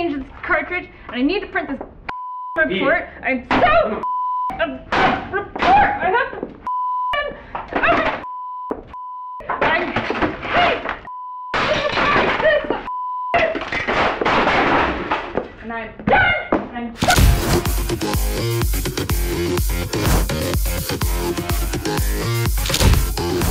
change this cartridge, and I need to print this report. I'm so report. I have to and I'm done. I'm